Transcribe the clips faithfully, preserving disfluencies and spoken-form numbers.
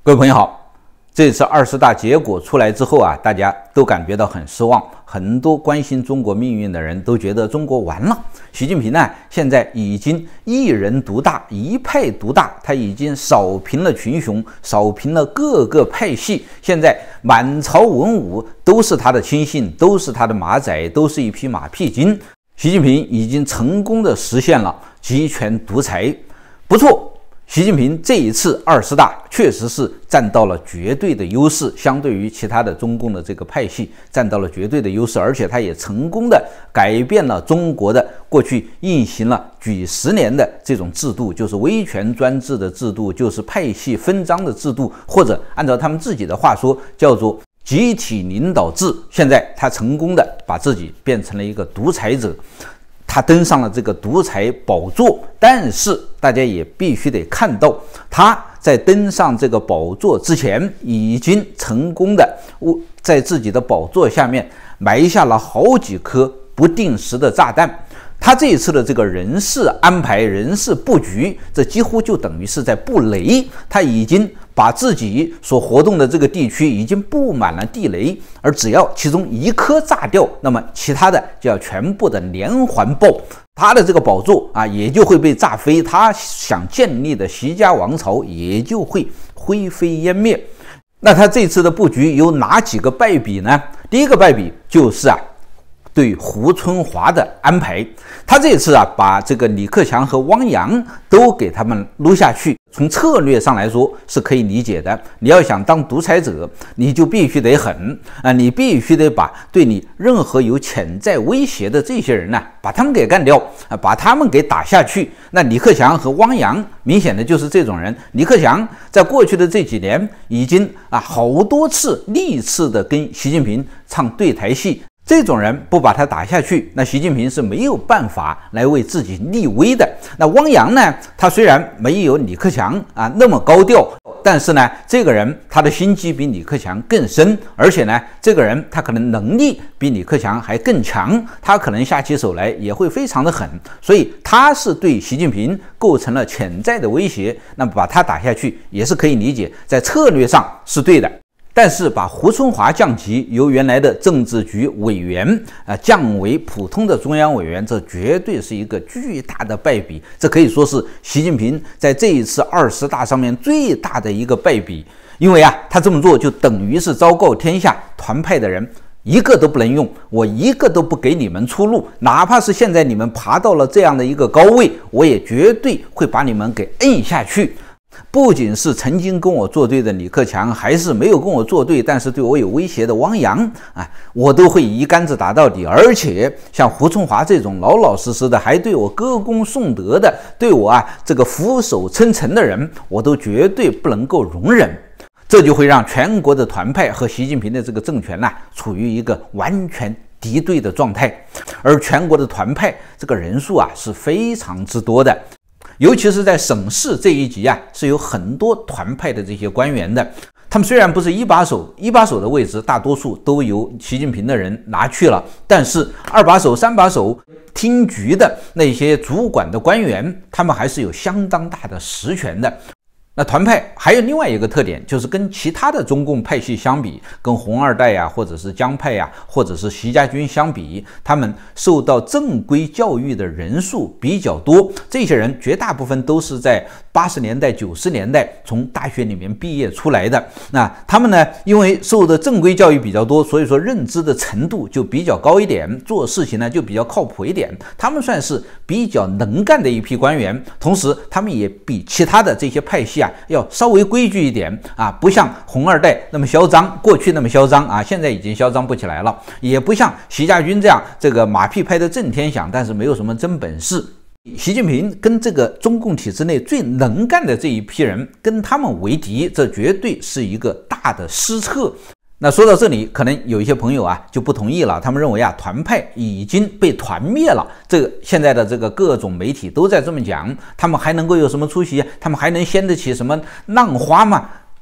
各位朋友好，这次二十大结果出来之后啊，大家都感觉到很失望，很多关心中国命运的人都觉得中国完了。习近平呢，现在已经一人独大，一派独大，他已经扫平了群雄，扫平了各个派系，现在满朝文武都是他的亲信，都是他的马仔，都是一匹马屁精。习近平已经成功的实现了集权独裁，不错。习近平这一次二十大确实是占到了绝对的优势，相对于其他的中共的这个派系占到了绝对的优势，而且他也成功的改变了中国的过去运行了几十年的这种制度，就是威权专制的制度，就是派系分赃的制度，或者按照他们自己的话说叫做集体领导制。现在他成功的把自己变成了一个独裁者，他登上了这个独裁宝座，但是大家也必须得看到，他在登上这个宝座之前，已经成功的在自己的宝座下面埋下了好几颗不定时的炸弹。他这一次的这个人事安排、人事布局，这几乎就等于是在布雷。他已经把自己所活动的这个地区已经布满了地雷，而只要其中一颗炸掉，那么其他的就要全部的连环爆，他的这个宝座啊也就会被炸飞，他想建立的习家王朝也就会灰飞烟灭。那他这次的布局有哪几个败笔呢？第一个败笔就是啊。对胡春华的安排，他这次啊把这个李克强和汪洋都给他们撸下去，从策略上来说是可以理解的。你要想当独裁者，你就必须得狠啊，你必须得把对你任何有潜在威胁的这些人呢、啊，把他们给干掉啊，把他们给打下去。那李克强和汪洋明显的就是这种人。李克强在过去的这几年已经啊好多次历次的跟习近平唱对台戏。这种人不把他打下去，那习近平是没有办法来为自己立威的。那汪洋呢，他虽然没有李克强啊那么高调，但是呢，这个人他的心机比李克强更深，而且呢，这个人他可能能力比李克强还更强，他可能下起手来也会非常的狠，所以他是对习近平构成了潜在的威胁。那么把他打下去也是可以理解，在策略上是对的。但是把胡春华降级，由原来的政治局委员啊降为普通的中央委员，这绝对是一个巨大的败笔。这可以说是习近平在这一次二十大上面最大的一个败笔。因为啊，他这么做就等于是昭告天下，团派的人一个都不能用，我一个都不给你们出路。哪怕是现在你们爬到了这样的一个高位，我也绝对会把你们给摁下去。不仅是曾经跟我作对的李克强，还是没有跟我作对但是对我有威胁的汪洋啊，我都会一竿子打到底。而且像胡春华这种老老实实的，还对我歌功颂德的，对我啊这个俯首称臣的人，我都绝对不能够容忍。这就会让全国的团派和习近平的这个政权呢、啊，处于一个完全敌对的状态。而全国的团派这个人数啊是非常之多的。尤其是在省市这一级啊，是有很多团派的这些官员的。他们虽然不是一把手，一把手的位置大多数都由习近平的人拿去了，但是二把手、三把手、厅局的那些主管的官员，他们还是有相当大的实权的。那团派还有另外一个特点，就是跟其他的中共派系相比，跟红二代呀、啊，或者是江派呀、啊，或者是习家军相比，他们受到正规教育的人数比较多。这些人绝大部分都是在八十年代、九十年代从大学里面毕业出来的。那他们呢，因为受的正规教育比较多，所以说认知的程度就比较高一点，做事情呢就比较靠谱一点。他们算是比较能干的一批官员，同时他们也比其他的这些派系啊。要稍微规矩一点啊，不像红二代那么嚣张，过去那么嚣张啊，现在已经嚣张不起来了，也不像习家军这样这个马屁拍得震天响，但是没有什么真本事。习近平跟这个中共体制内最能干的这一批人跟他们为敌，这绝对是一个大的失策。那说到这里，可能有一些朋友啊就不同意了，他们认为啊团派已经被团灭了。这个现在的这个各种媒体都在这么讲，他们还能够有什么出息？他们还能掀得起什么浪花吗？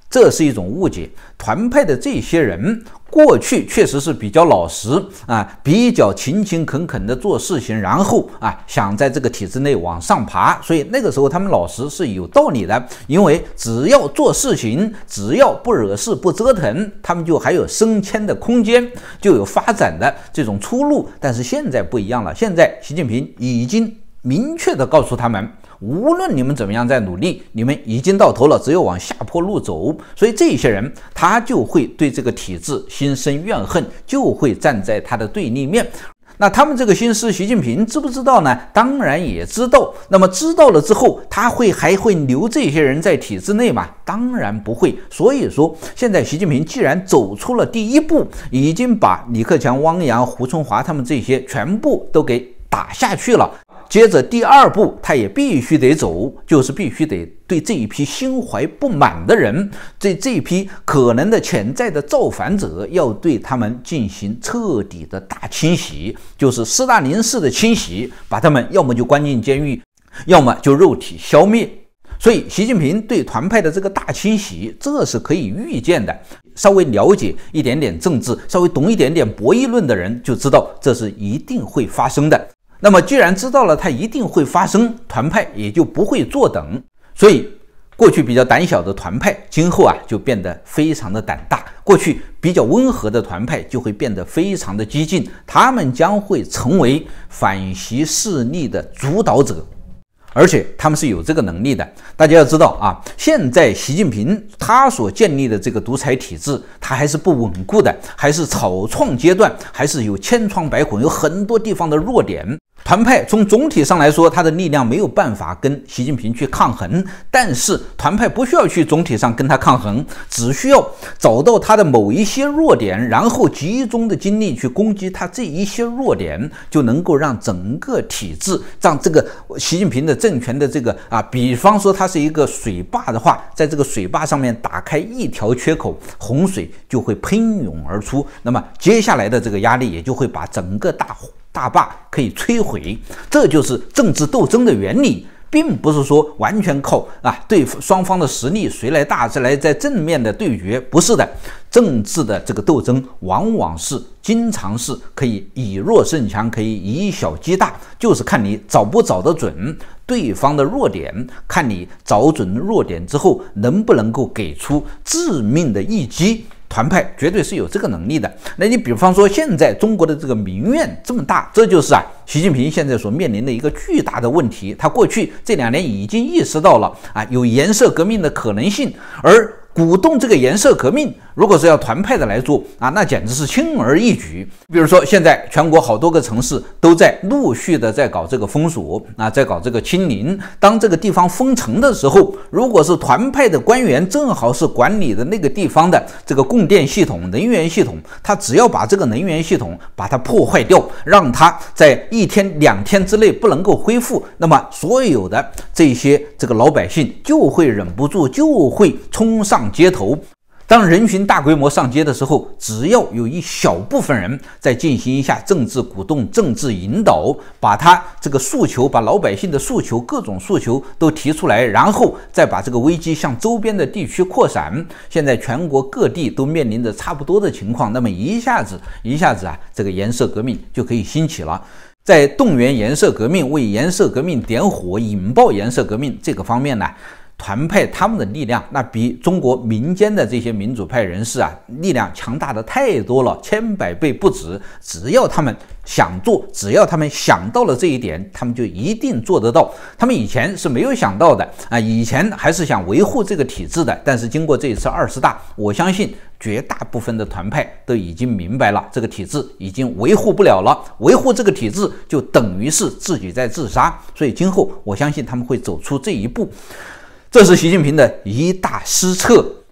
这是一种误解。团派的这些人过去确实是比较老实啊，比较勤勤恳恳的做事情，然后啊想在这个体制内往上爬，所以那个时候他们老实是有道理的，因为只要做事情，只要不惹事不折腾，他们就还有升迁的空间，就有发展的这种出路。但是现在不一样了，现在习近平已经明确的告诉他们，无论你们怎么样在努力，你们已经到头了，只有往下坡路走。所以这些人他就会对这个体制心生怨恨，就会站在他的对立面。那他们这个心思，习近平知不知道呢？当然也知道。那么知道了之后，他会还会留这些人在体制内吗？当然不会。所以说，现在习近平既然走出了第一步，已经把李克强、汪洋、胡春华他们这些全部都给打下去了。接着第二步，他也必须得走，就是必须得对这一批心怀不满的人，对这一批可能的潜在的造反者，要对他们进行彻底的大清洗，就是斯大林式的清洗，把他们要么就关进监狱，要么就肉体消灭。所以习近平对团派的这个大清洗，这是可以预见的。稍微了解一点点政治，稍微懂一点点博弈论的人就知道，这是一定会发生的。那么既然知道了它一定会发生，团派也就不会坐等，所以过去比较胆小的团派今后啊就变得非常的胆大，过去比较温和的团派就会变得非常的激进，他们将会成为反习势力的主导者，而且他们是有这个能力的。大家要知道啊，现在习近平他所建立的这个独裁体制，它还是不稳固的，还是草创阶段，还是有千疮百孔，有很多地方的弱点。团派从总体上来说，它的力量没有办法跟习近平去抗衡，但是团派不需要去总体上跟他抗衡，只需要找到他的某一些弱点，然后集中的精力去攻击他这一些弱点，就能够让整个体制，让这个习近平的政权的这个啊，比方说它是一个水坝的话，在这个水坝上面打开一条缺口，洪水就会喷涌而出，那么接下来的这个压力也就会把整个大大坝可以摧毁。这就是政治斗争的原理，并不是说完全靠啊对双方的实力谁来大谁来在正面的对决，不是的。政治的这个斗争往往是经常是可以以弱胜强，可以以小击大，就是看你找不找得准对方的弱点，看你找准弱点之后能不能够给出致命的一击。团派绝对是有这个能力的。那你比方说现在中国的这个民怨这么大，这就是啊习近平现在所面临的一个巨大的问题。他过去这两年已经意识到了啊有颜色革命的可能性，而鼓动这个颜色革命，如果是要团派的来做啊，那简直是轻而易举。比如说现在全国好多个城市都在陆续的在搞这个封锁啊，在搞这个清零。当这个地方封城的时候，如果是团派的官员正好是管理的那个地方的这个供电系统、能源系统，他只要把这个能源系统把它破坏掉，让它在一天两天之内不能够恢复，那么所有的这些这个老百姓就会忍不住，就会冲上街头。当人群大规模上街的时候，只要有一小部分人在进行一下政治鼓动、政治引导，把他这个诉求，把老百姓的诉求、各种诉求都提出来，然后再把这个危机向周边的地区扩散。现在全国各地都面临着差不多的情况，那么一下子一下子啊，这个颜色革命就可以兴起了。在动员颜色革命、为颜色革命点火、引爆颜色革命这个方面呢，团派他们的力量那比中国民间的这些民主派人士啊力量强大的太多了，千百倍不止。只要他们想做，只要他们想到了这一点，他们就一定做得到。他们以前是没有想到的啊，以前还是想维护这个体制的。但是经过这一次二十大，我相信绝大部分的团派都已经明白了，这个体制已经维护不了了，维护这个体制就等于是自己在自杀。所以今后我相信他们会走出这一步。这是习近平的一大失策。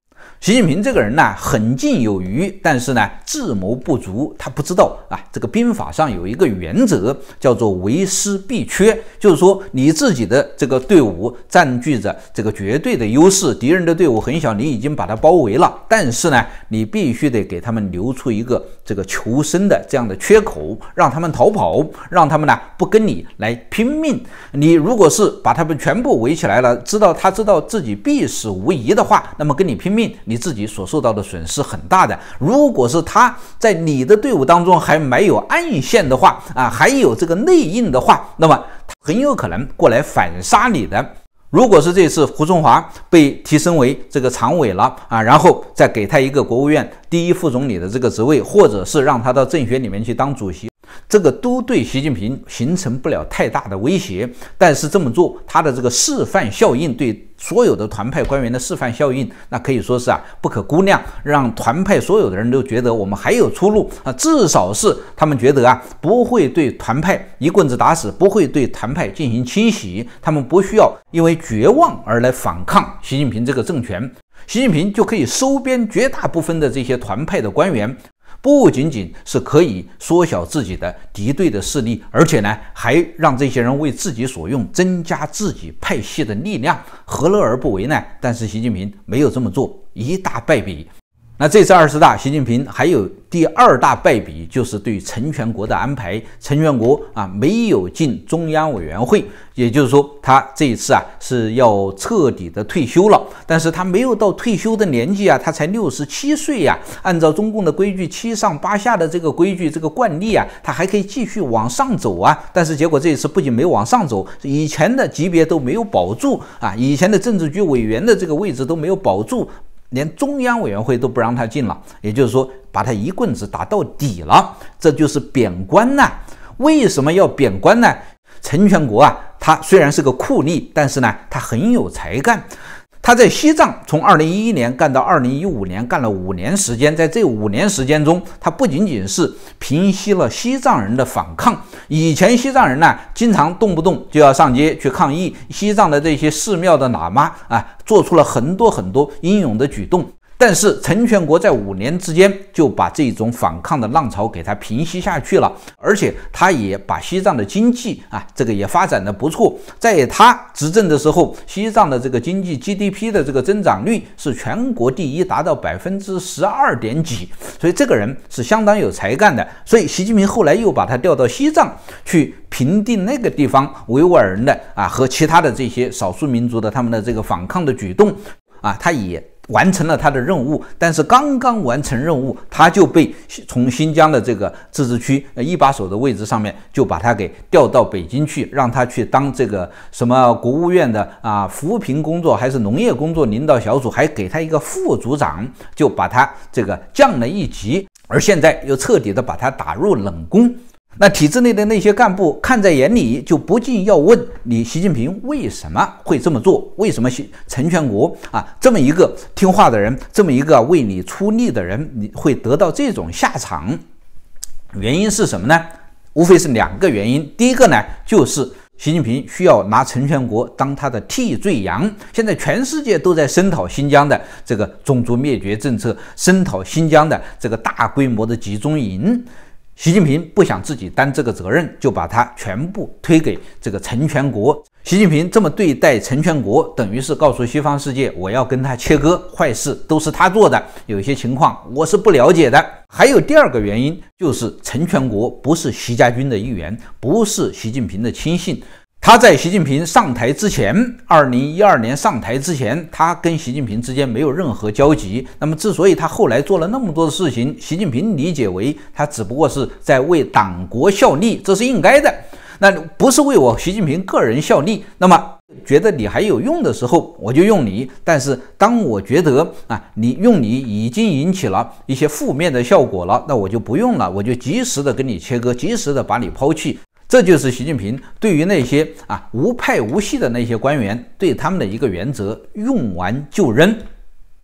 习近平这个人呢，狠劲有余，但是呢，智谋不足。他不知道啊，这个兵法上有一个原则，叫做为师必缺，就是说你自己的这个队伍占据着这个绝对的优势，敌人的队伍很小，你已经把它包围了，但是呢，你必须得给他们留出一个这个求生的这样的缺口，让他们逃跑，让他们呢不跟你来拼命。你如果是把他们全部围起来了，知道他知道自己必死无疑的话，那么跟你拼命，你自己所受到的损失很大的。如果是他在你的队伍当中还没有暗线的话啊，还有这个内应的话，那么他很有可能过来反杀你的。如果是这次胡春华被提升为这个常委了啊，然后再给他一个国务院第一副总理的这个职位，或者是让他到政协里面去当主席，这个都对习近平形成不了太大的威胁。但是这么做，他的这个示范效应，对所有的团派官员的示范效应，那可以说是啊不可估量，让团派所有的人都觉得我们还有出路啊，至少是他们觉得啊不会对团派一棍子打死，不会对团派进行清洗，他们不需要因为绝望而来反抗习近平这个政权，习近平就可以收编绝大部分的这些团派的官员。不仅仅是可以缩小自己的敌对的势力，而且呢，还让这些人为自己所用，增加自己派系的力量，何乐而不为呢？但是习近平没有这么做，一大败笔。那这次二十大，习近平还有第二大败笔，就是对陈全国的安排。陈全国啊，没有进中央委员会，也就是说，他这一次啊是要彻底的退休了。但是他没有到退休的年纪啊，他才六十七岁呀。按照中共的规矩，七上八下的这个规矩，这个惯例啊，他还可以继续往上走啊。但是结果这一次不仅没有往上走，以前的级别都没有保住啊，以前的政治局委员的这个位置都没有保住。连中央委员会都不让他进了，也就是说把他一棍子打到底了，这就是贬官呐、啊。为什么要贬官呢？陈全国啊，他虽然是个酷吏，但是呢，他很有才干。他在西藏从二零一一年干到二零一五年，干了五年时间。在这五年时间中，他不仅仅是平息了西藏人的反抗。以前西藏人呢，经常动不动就要上街去抗议，西藏的这些寺庙的喇嘛啊，做出了很多很多英勇的举动。但是陈全国在五年之间就把这种反抗的浪潮给它平息下去了，而且他也把西藏的经济啊，这个也发展的不错。在他执政的时候，西藏的这个经济 G D P 的这个增长率是全国第一，达到百分之十二点几。所以这个人是相当有才干的。所以习近平后来又把他调到西藏去平定那个地方维吾尔人的啊和其他的这些少数民族的他们的这个反抗的举动啊，他也完成了他的任务。但是刚刚完成任务，他就被从新疆的这个自治区一把手的位置上面就把他给调到北京去，让他去当这个什么国务院的啊扶贫工作还是农业工作领导小组，还给他一个副组长，就把他这个降了一级，而现在又彻底的把他打入冷宫。那体制内的那些干部看在眼里，就不禁要问你习近平为什么会这么做？为什么陈全国啊这么一个听话的人，这么一个为你出力的人，你会得到这种下场？原因是什么呢？无非是两个原因。第一个呢，就是习近平需要拿陈全国当他的替罪羊。现在全世界都在声讨新疆的这个种族灭绝政策，声讨新疆的这个大规模的集中营。习近平不想自己担这个责任，就把它全部推给这个陈全国。习近平这么对待陈全国，等于是告诉西方世界，我要跟他切割，坏事都是他做的，有些情况我是不了解的。还有第二个原因，就是陈全国不是习家军的一员，不是习近平的亲信。他在习近平上台之前，二零一二年上台之前，他跟习近平之间没有任何交集。那么，之所以他后来做了那么多的事情，习近平理解为他只不过是在为党国效力，这是应该的。那不是为我习近平个人效力。那么，觉得你还有用的时候，我就用你；但是当我觉得啊，你用你已经引起了一些负面的效果了，那我就不用了，我就及时的跟你切割，及时的把你抛弃。这就是习近平对于那些啊无派无系的那些官员，对他们的一个原则：用完就扔。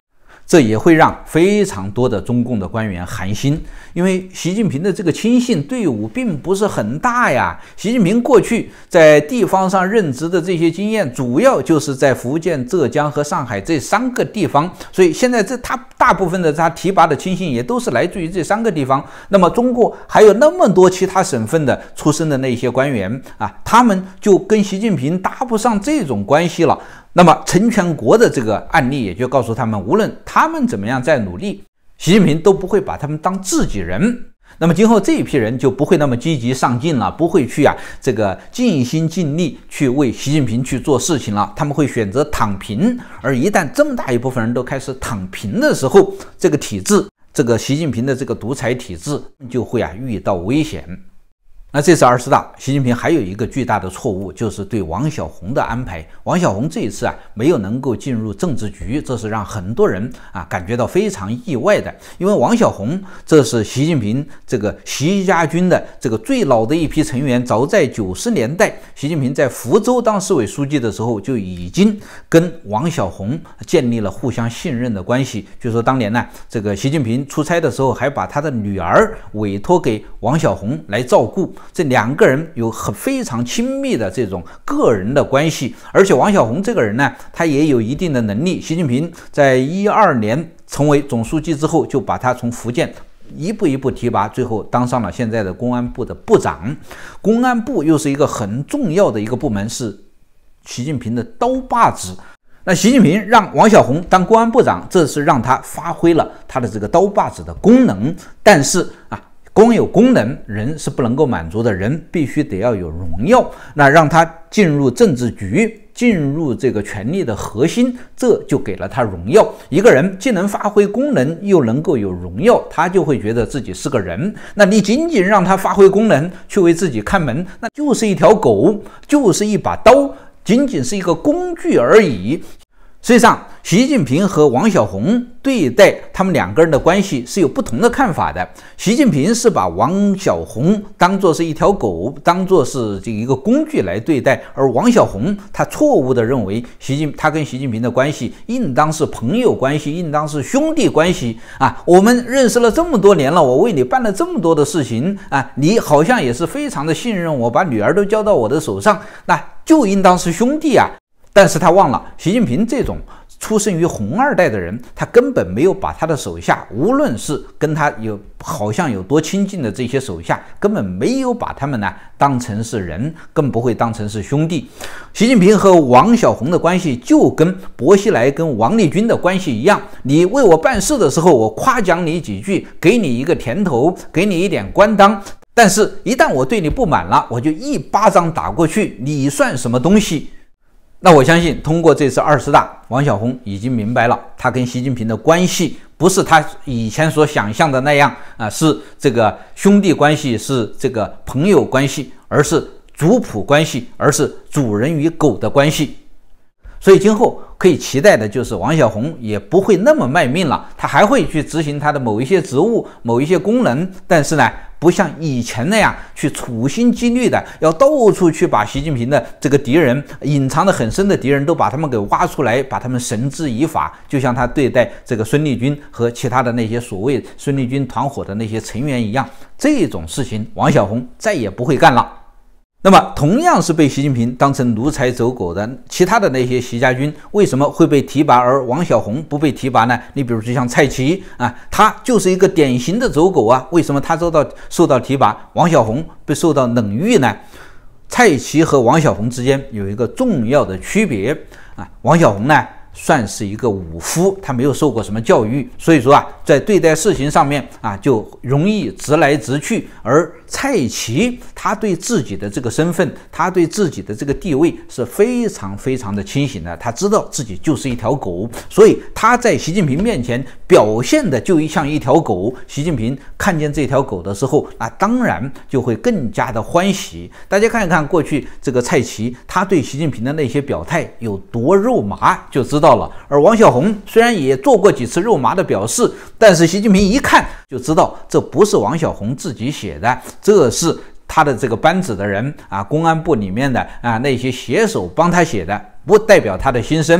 这也会让非常多的中共的官员寒心，因为习近平的这个亲信队伍并不是很大呀。习近平过去在地方上任职的这些经验，主要就是在福建、浙江和上海这三个地方，所以现在这他大部分的他提拔的亲信也都是来自于这三个地方。那么中国还有那么多其他省份的出身的那些官员啊，他们就跟习近平搭不上这种关系了。那么陈全国的这个案例也就告诉他们，无论他们怎么样再努力，习近平都不会把他们当自己人。那么今后这一批人就不会那么积极上进了，不会去啊这个尽心尽力去为习近平去做事情了，他们会选择躺平。而一旦这么大一部分人都开始躺平的时候，这个体制，这个习近平的这个独裁体制就会啊遇到危险。那这次二十大，习近平还有一个巨大的错误，就是对王小洪的安排。王小洪这一次啊，没有能够进入政治局，这是让很多人啊感觉到非常意外的。因为王小洪这是习近平这个习家军的这个最老的一批成员，早在九十年代，习近平在福州当市委书记的时候，就已经跟王小洪建立了互相信任的关系。据说当年呢，这个习近平出差的时候，还把他的女儿委托给王小洪来照顾。这两个人有很非常亲密的这种个人的关系，而且王小洪这个人呢，他也有一定的能力。习近平在一二年成为总书记之后，就把他从福建一步一步提拔，最后当上了现在的公安部的部长。公安部又是一个很重要的一个部门，是习近平的刀把子。那习近平让王小洪当公安部长，这是让他发挥了他的这个刀把子的功能，但是啊。光有功能，人是不能够满足的，人必须得要有荣耀。那让他进入政治局，进入这个权力的核心，这就给了他荣耀。一个人既能发挥功能，又能够有荣耀，他就会觉得自己是个人。那你仅仅让他发挥功能，去为自己看门，那就是一条狗，就是一把刀，仅仅是一个工具而已。实际上，习近平和王小洪对待他们两个人的关系是有不同的看法的。习近平是把王小洪当作是一条狗，当作是这一个工具来对待，而王小洪他错误地认为习近他跟习近平的关系应当是朋友关系，应当是兄弟关系啊！我们认识了这么多年了，我为你办了这么多的事情啊，你好像也是非常的信任我，把女儿都交到我的手上，那就应当是兄弟啊！但是他忘了，习近平这种出生于红二代的人，他根本没有把他的手下，无论是跟他有好像有多亲近的这些手下，根本没有把他们呢当成是人，更不会当成是兄弟。习近平和王小洪的关系就跟薄熙来跟王立军的关系一样，你为我办事的时候，我夸奖你几句，给你一个甜头，给你一点官当，但是一旦我对你不满了，我就一巴掌打过去，你算什么东西？那我相信，通过这次二十大，王小洪已经明白了，他跟习近平的关系不是他以前所想象的那样啊，是这个兄弟关系，是这个朋友关系，而是族谱关系，而是主人与狗的关系。所以今后可以期待的就是王小洪也不会那么卖命了，他还会去执行他的某一些职务、某一些功能，但是呢，不像以前那样去处心积虑的要到处去把习近平的这个敌人，隐藏得很深的敌人都把他们给挖出来，把他们绳之以法，就像他对待这个孙立军和其他的那些所谓孙立军团伙的那些成员一样，这种事情王小洪再也不会干了。那么同样是被习近平当成奴才走狗的其他的那些习家军，为什么会被提拔而王小洪不被提拔呢？你比如就像蔡奇啊，他就是一个典型的走狗啊，为什么他受到受到提拔，王小洪被受到冷遇呢？蔡奇和王小洪之间有一个重要的区别啊，王小洪呢算是一个武夫，他没有受过什么教育，所以说啊，在对待事情上面啊，就容易直来直去。而蔡奇他对自己的这个身份，他对自己的这个地位是非常非常的清醒的，他知道自己就是一条狗，所以他在习近平面前表现的就像一条狗。习近平看见这条狗的时候，那当然就会更加的欢喜。大家看一看过去这个蔡奇，他对习近平的那些表态有多肉麻，就知道了。而王小洪虽然也做过几次肉麻的表示，但是习近平一看就知道这不是王小洪自己写的，这是他的这个班子的人啊，公安部里面的啊那些写手帮他写的，不代表他的心声。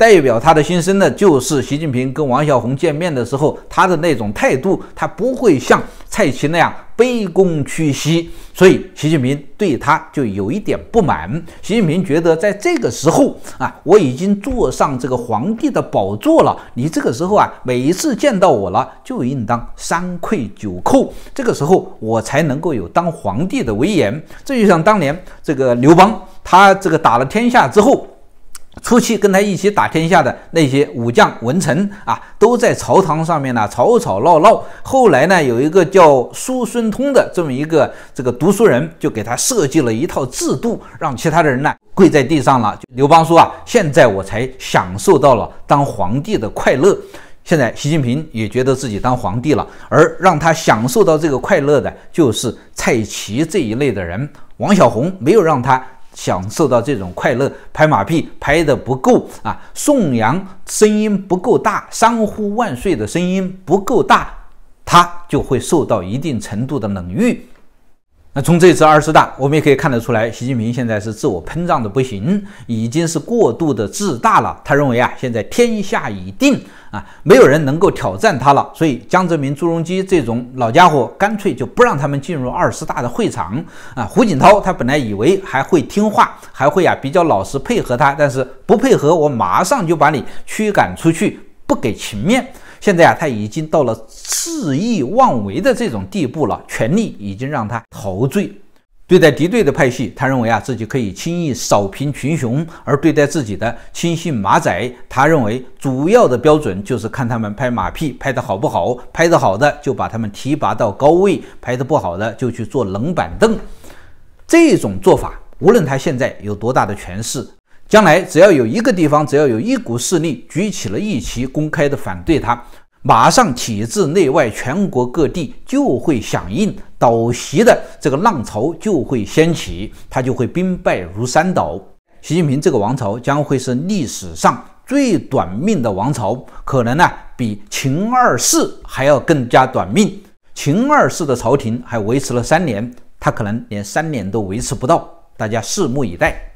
代表他的心声的就是习近平跟王小红见面的时候，他的那种态度，他不会像蔡奇那样卑躬屈膝，所以习近平对他就有一点不满。习近平觉得在这个时候啊，我已经坐上这个皇帝的宝座了，你这个时候啊，每一次见到我了，就应当三跪九叩，这个时候我才能够有当皇帝的威严。这就像当年这个刘邦，他这个打了天下之后，初期跟他一起打天下的那些武将文臣啊，都在朝堂上面呢吵吵闹闹。后来呢，有一个叫叔孙通的这么一个这个读书人，就给他设计了一套制度，让其他的人呢跪在地上了。刘邦说啊，现在我才享受到了当皇帝的快乐。现在习近平也觉得自己当皇帝了，而让他享受到这个快乐的就是蔡奇这一类的人。王小红没有让他享受到这种快乐，拍马屁拍得不够啊，颂扬声音不够大，三呼万岁的声音不够大，他就会受到一定程度的冷遇。那从这次二十大，我们也可以看得出来，习近平现在是自我膨胀的不行，已经是过度的自大了。他认为啊，现在天下已定啊，没有人能够挑战他了，所以江泽民、朱镕基这种老家伙，干脆就不让他们进入二十大的会场啊。胡锦涛他本来以为还会听话，还会啊比较老实配合他，但是不配合，我马上就把你驱赶出去，不给情面。现在啊，他已经到了肆意妄为的这种地步了，权力已经让他陶醉。对待敌对的派系，他认为啊自己可以轻易扫平群雄；而对待自己的亲信马仔，他认为主要的标准就是看他们拍马屁拍得好不好，拍得好的就把他们提拔到高位，拍得不好的就去做冷板凳。这种做法，无论他现在有多大的权势，将来只要有一个地方，只要有一股势力举起了一旗，公开的反对他，马上体制内外全国各地就会响应，倒袭的这个浪潮就会掀起，他就会兵败如山倒。习近平这个王朝将会是历史上最短命的王朝，可能呢比秦二世还要更加短命。秦二世的朝廷还维持了三年，他可能连三年都维持不到，大家拭目以待。